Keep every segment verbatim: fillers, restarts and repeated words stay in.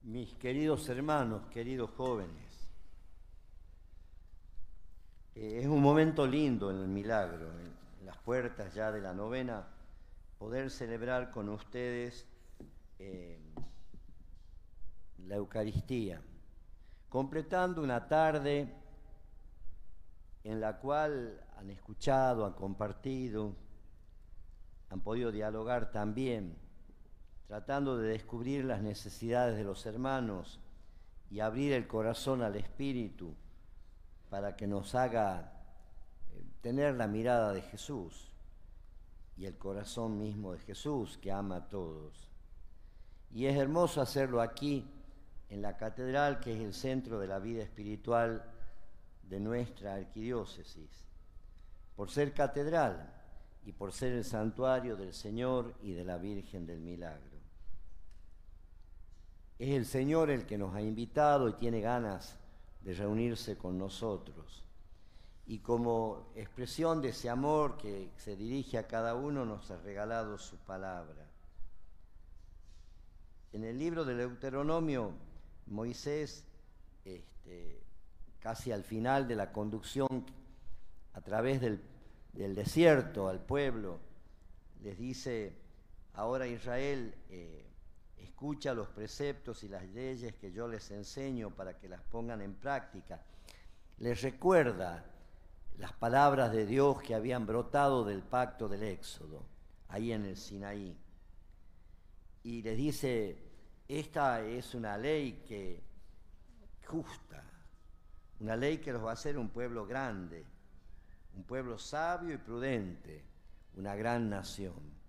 Mis queridos hermanos, queridos jóvenes, eh, es un momento lindo en el milagro, en las puertas ya de la novena, poder celebrar con ustedes eh, la Eucaristía, completando una tarde en la cual han escuchado, han compartido, han podido dialogar también, tratando de descubrir las necesidades de los hermanos y abrir el corazón al Espíritu para que nos haga eh, tener la mirada de Jesús y el corazón mismo de Jesús que ama a todos. Y es hermoso hacerlo aquí en la catedral, que es el centro de la vida espiritual de nuestra arquidiócesis, por ser catedral y por ser el santuario del Señor y de la Virgen del Milagro. Es el Señor el que nos ha invitado y tiene ganas de reunirse con nosotros. Y como expresión de ese amor que se dirige a cada uno, nos ha regalado su palabra. En el libro del Deuteronomio, Moisés, este, casi al final de la conducción a través del, del desierto al pueblo, les dice: ahora Israel, eh, escucha los preceptos y las leyes que yo les enseño para que las pongan en práctica. Les recuerda las palabras de Dios que habían brotado del pacto del Éxodo, ahí en el Sinaí. Y les dice: esta es una ley que justa, una ley que los va a hacer un pueblo grande, un pueblo sabio y prudente, una gran nación.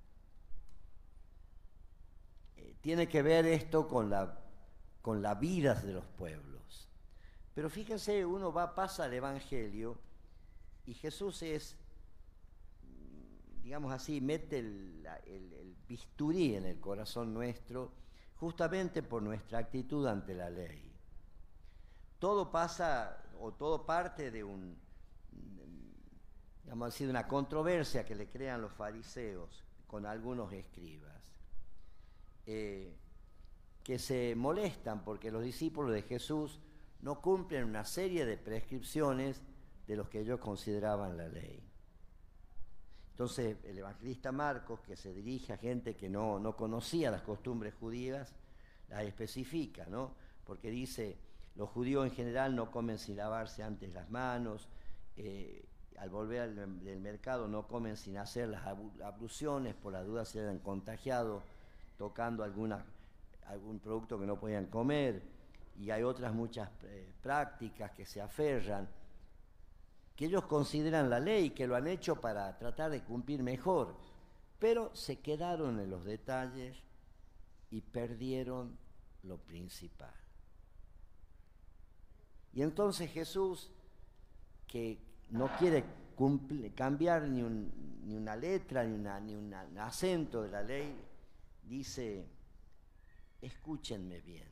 Tiene que ver esto con la, con la vida de los pueblos. Pero fíjense, uno va, pasa al Evangelio y Jesús es, digamos así, mete el, el, el bisturí en el corazón nuestro justamente por nuestra actitud ante la ley. Todo pasa o todo parte de un, digamos así, de una controversia que le crean los fariseos con algunos escribas. Eh, que se molestan porque los discípulos de Jesús no cumplen una serie de prescripciones de los que ellos consideraban la ley. Entonces el evangelista Marcos, que se dirige a gente que no, no conocía las costumbres judías, las especifica, ¿no? Porque dice: los judíos en general no comen sin lavarse antes las manos, eh, al volver del mercado no comen sin hacer las abluciones, por la duda se hayan contagiado tocando alguna, algún producto que no podían comer, y hay otras muchas eh, prácticas que se aferran, que ellos consideran la ley, que lo han hecho para tratar de cumplir mejor, pero se quedaron en los detalles y perdieron lo principal. Y entonces Jesús, que no quiere cumplir, cambiar ni, un, ni una letra, ni, una, ni un acento de la ley, dice: escúchenme bien,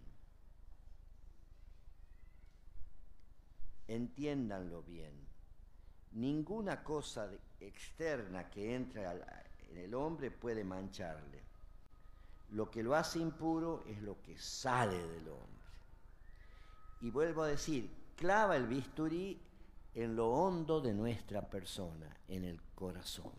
entiéndanlo bien. Ninguna cosa de, externa que entre al, en el hombre puede mancharle. Lo que lo hace impuro es lo que sale del hombre. Y vuelvo a decir, clava el bisturí en lo hondo de nuestra persona, en el corazón.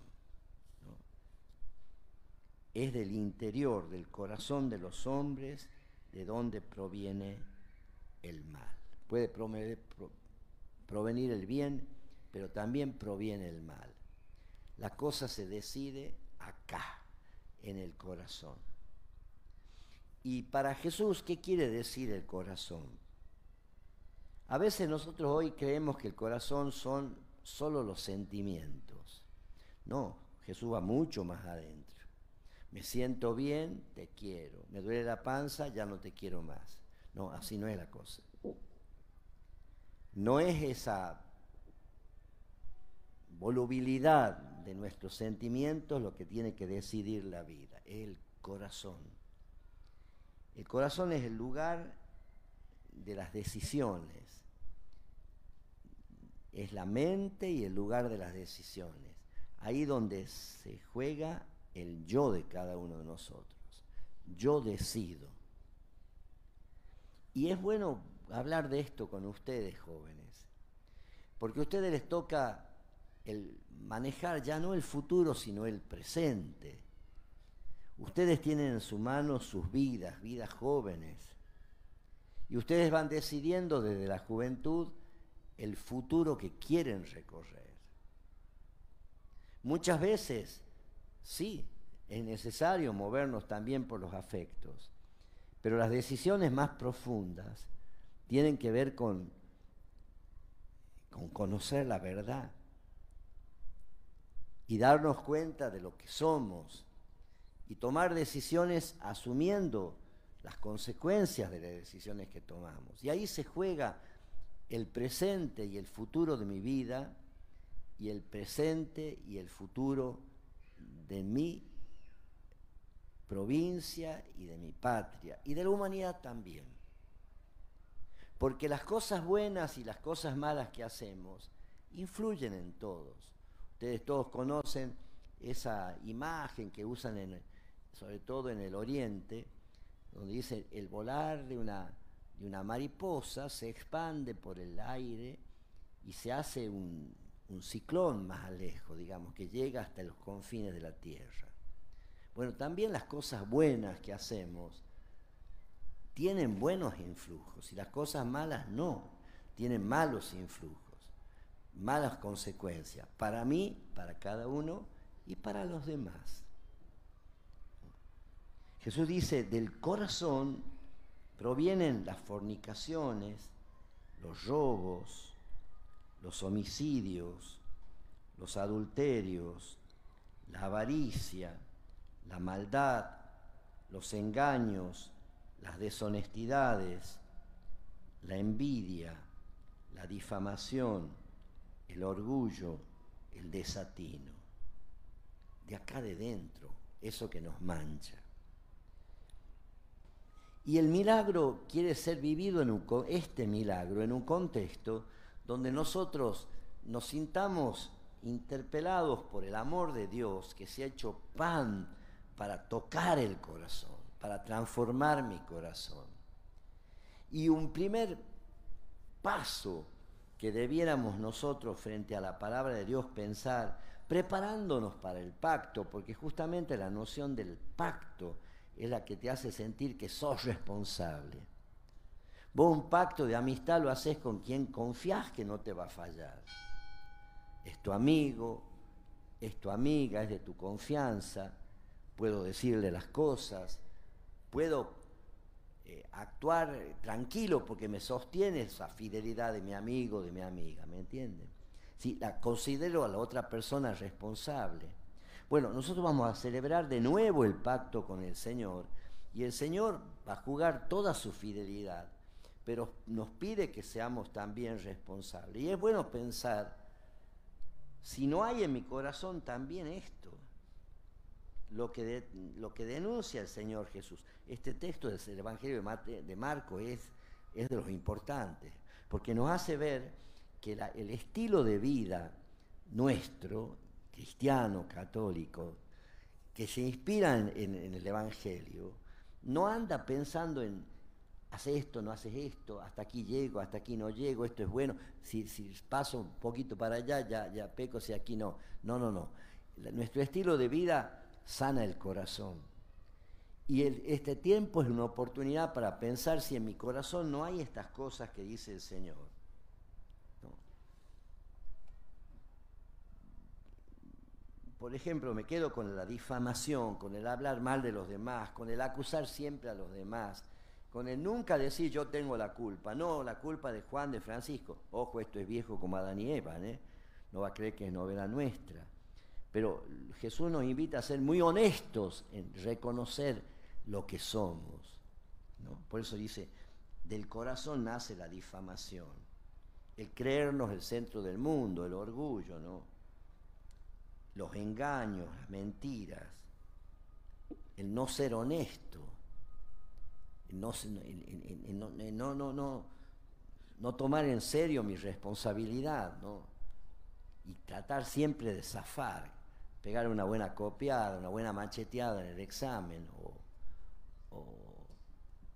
Es del interior, del corazón de los hombres, de donde proviene el mal. Puede provenir, provenir el bien, pero también proviene el mal. La cosa se decide acá, en el corazón. Y para Jesús, ¿qué quiere decir el corazón? A veces nosotros hoy creemos que el corazón son solo los sentimientos. No, Jesús va mucho más adentro. Me siento bien, te quiero. Me duele la panza, ya no te quiero más. No, así no es la cosa. No es esa volubilidad de nuestros sentimientos lo que tiene que decidir la vida, es el corazón. El corazón es el lugar de las decisiones. Es la mente y el lugar de las decisiones. Ahí donde se juega el yo de cada uno de nosotros. Yo decido. Y es bueno hablar de esto con ustedes, jóvenes, porque a ustedes les toca el manejar ya no el futuro, sino el presente. Ustedes tienen en su mano sus vidas, vidas jóvenes, y ustedes van decidiendo desde la juventud el futuro que quieren recorrer. Muchas veces, sí, es necesario movernos también por los afectos, pero las decisiones más profundas tienen que ver con, con conocer la verdad y darnos cuenta de lo que somos y tomar decisiones asumiendo las consecuencias de las decisiones que tomamos. Y ahí se juega el presente y el futuro de mi vida y el presente y el futuro de mi provincia y de mi patria y de la humanidad también. Porque las cosas buenas y las cosas malas que hacemos influyen en todos. Ustedes todos conocen esa imagen que usan en, sobre todo en el Oriente, donde dice el volar de una, de una mariposa se expande por el aire y se hace un, un ciclón más lejos, digamos, que llega hasta los confines de la tierra. Bueno, también las cosas buenas que hacemos tienen buenos influjos y las cosas malas no, tienen malos influjos, malas consecuencias, para mí, para cada uno y para los demás. Jesús dice, del corazón provienen las fornicaciones, los robos, los homicidios, los adulterios, la avaricia, la maldad, los engaños, las deshonestidades, la envidia, la difamación, el orgullo, el desatino. De acá de dentro, eso que nos mancha. Y el milagro quiere ser vivido en un, este milagro en un contexto donde nosotros nos sintamos interpelados por el amor de Dios que se ha hecho pan para tocar el corazón, para transformar mi corazón. Y un primer paso que debiéramos nosotros frente a la palabra de Dios pensar, preparándonos para el pacto, porque justamente la noción del pacto es la que te hace sentir que sos responsable. Vos un pacto de amistad lo haces con quien confías que no te va a fallar. Es tu amigo, es tu amiga, es de tu confianza, puedo decirle las cosas, puedo eh, actuar tranquilo porque me sostiene esa fidelidad de mi amigo, de mi amiga, ¿me entienden? Sí, la considero a la otra persona responsable. Bueno, nosotros vamos a celebrar de nuevo el pacto con el Señor y el Señor va a jugar toda su fidelidad, pero nos pide que seamos también responsables. Y es bueno pensar, si no hay en mi corazón también esto, lo que, de, lo que denuncia el Señor Jesús. Este texto del Evangelio de, Mate, de Marcos es, es de los importantes, porque nos hace ver que la, el estilo de vida nuestro, cristiano, católico, que se inspira en, en, en el Evangelio, no anda pensando en haces esto, no haces esto, hasta aquí llego, hasta aquí no llego, esto es bueno, si, si paso un poquito para allá, ya, ya peco, si aquí no. No, no, no. La, nuestro estilo de vida sana el corazón. Y el, este tiempo es una oportunidad para pensar si en mi corazón no hay estas cosas que dice el Señor. ¿No? Por ejemplo, me quedo con la difamación, con el hablar mal de los demás, con el acusar siempre a los demás, con el nunca decir yo tengo la culpa. No, la culpa de Juan, de Francisco. Ojo, esto es viejo como Adán y Eva, ¿eh? No va a creer que es novela nuestra. Pero Jesús nos invita a ser muy honestos en reconocer lo que somos, ¿no? Por eso dice, del corazón nace la difamación, el creernos el centro del mundo, el orgullo, ¿no? Los engaños, las mentiras, el no ser honesto, el no, el, el no, el no, no, no, no tomar en serio mi responsabilidad, ¿no? Y tratar siempre de zafar, pegar una buena copiada, una buena macheteada en el examen, o, o,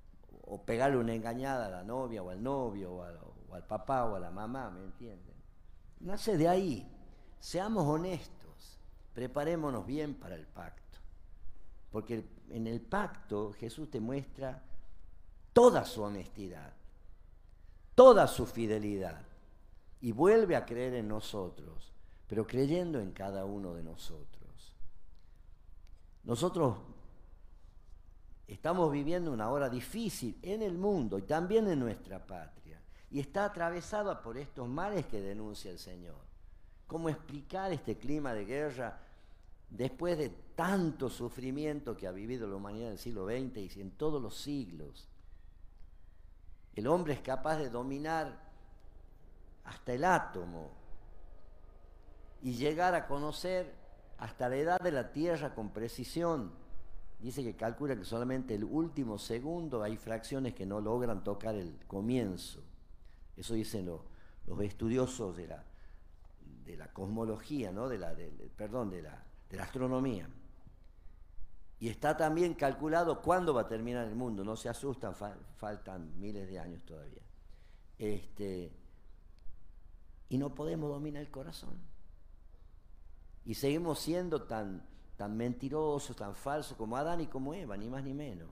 o pegarle una engañada a la novia o al novio o, a, o al papá o a la mamá, ¿me entienden? Nace de ahí. Seamos honestos, preparémonos bien para el pacto, porque en el pacto Jesús te muestra toda su honestidad, toda su fidelidad, y vuelve a creer en nosotros, pero creyendo en cada uno de nosotros. Nosotros estamos viviendo una hora difícil en el mundo y también en nuestra patria, y está atravesada por estos males que denuncia el Señor. ¿Cómo explicar este clima de guerra después de tanto sufrimiento que ha vivido la humanidad en el siglo veinte y en todos los siglos? El hombre es capaz de dominar hasta el átomo y llegar a conocer hasta la edad de la Tierra con precisión. Dice que calcula que solamente el último segundo hay fracciones que no logran tocar el comienzo. Eso dicen lo, los estudiosos de la, de la cosmología, ¿no? de la, de, perdón, de la, de la astronomía. Y está también calculado cuándo va a terminar el mundo. No se asustan, fa faltan miles de años todavía. Este, y no podemos dominar el corazón. Y seguimos siendo tan, tan mentirosos, tan falsos como Adán y como Eva, ni más ni menos.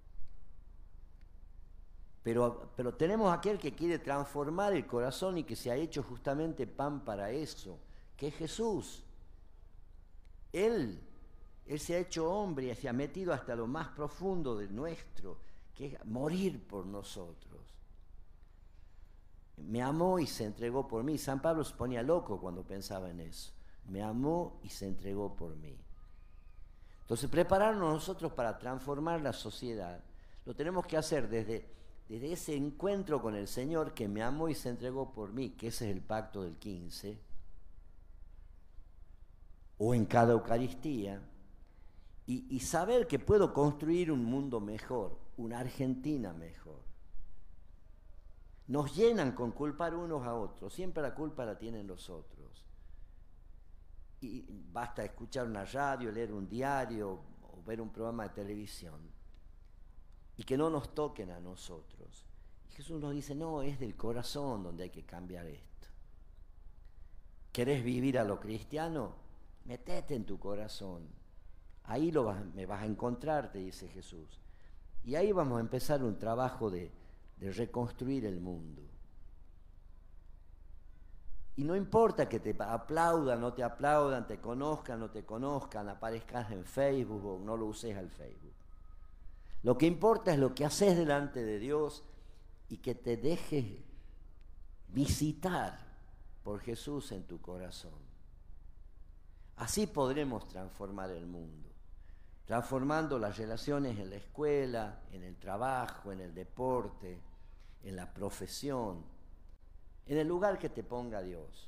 Pero, pero tenemos aquel que quiere transformar el corazón y que se ha hecho justamente pan para eso, que es Jesús. Él, Él se ha hecho hombre y se ha metido hasta lo más profundo de nuestro, que es morir por nosotros. Me amó y se entregó por mí. San Pablo se ponía loco cuando pensaba en eso. Me amó y se entregó por mí. Entonces, prepararnos nosotros para transformar la sociedad, lo tenemos que hacer desde, desde ese encuentro con el Señor que me amó y se entregó por mí, que ese es el pacto del quince, o en cada Eucaristía, y, y saber que puedo construir un mundo mejor, una Argentina mejor. Nos llenan con culpar unos a otros, siempre la culpa la tienen los otros. Y basta escuchar una radio, leer un diario o ver un programa de televisión y que no nos toquen a nosotros. Y Jesús nos dice, no, es del corazón donde hay que cambiar esto. ¿Querés vivir a lo cristiano? Metete en tu corazón. Ahí lo vas, me vas a encontrar, te dice Jesús. Y ahí vamos a empezar un trabajo de, de reconstruir el mundo. Y no importa que te aplaudan, no te aplaudan, te conozcan, no te conozcan, aparezcas en Facebook o no lo uses al Facebook. Lo que importa es lo que haces delante de Dios y que te dejes visitar por Jesús en tu corazón. Así podremos transformar el mundo, transformando las relaciones en la escuela, en el trabajo, en el deporte, en la profesión, en el lugar que te ponga Dios.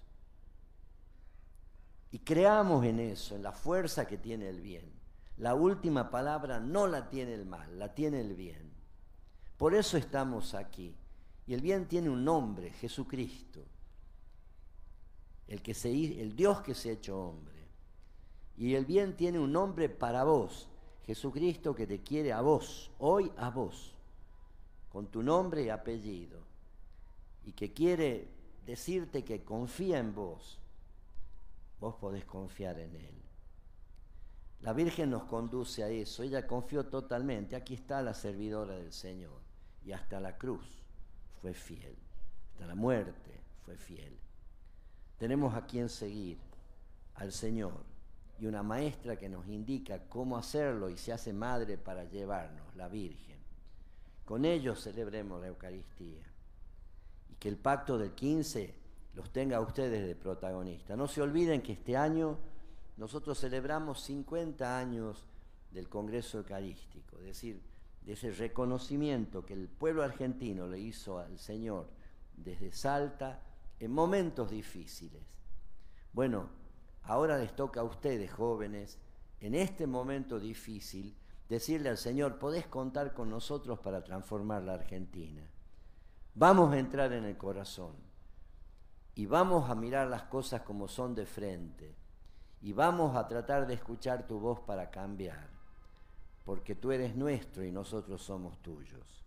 Y creamos en eso, en la fuerza que tiene el bien. La última palabra no la tiene el mal, la tiene el bien. Por eso estamos aquí. Y el bien tiene un nombre, Jesucristo. El, que se, el Dios que se ha hecho hombre. Y el bien tiene un nombre para vos, Jesucristo, que te quiere a vos, hoy a vos, con tu nombre y apellido. Y que quiere decirte que confía en vos, vos podés confiar en Él. La Virgen nos conduce a eso, ella confió totalmente, aquí está la servidora del Señor, y hasta la cruz fue fiel, hasta la muerte fue fiel. Tenemos a quien seguir, al Señor, y una maestra que nos indica cómo hacerlo y se hace madre para llevarnos, la Virgen. Con ellos celebremos la Eucaristía. Que el pacto del quince los tenga a ustedes de protagonistas. No se olviden que este año nosotros celebramos cincuenta años del Congreso Eucarístico, es decir, de ese reconocimiento que el pueblo argentino le hizo al Señor desde Salta en momentos difíciles. Bueno, ahora les toca a ustedes, jóvenes, en este momento difícil, decirle al Señor, podés contar con nosotros para transformar la Argentina. Vamos a entrar en el corazón y vamos a mirar las cosas como son de frente y vamos a tratar de escuchar tu voz para cambiar, porque tú eres nuestro y nosotros somos tuyos.